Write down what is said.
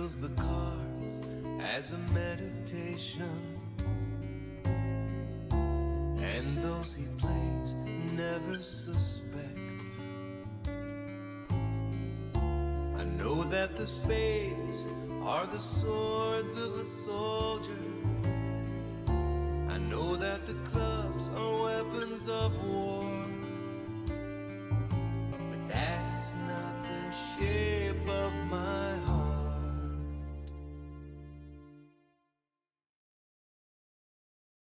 deals the cards as a meditation, and those he plays never suspect. I know that the spades are the swords of a soldier,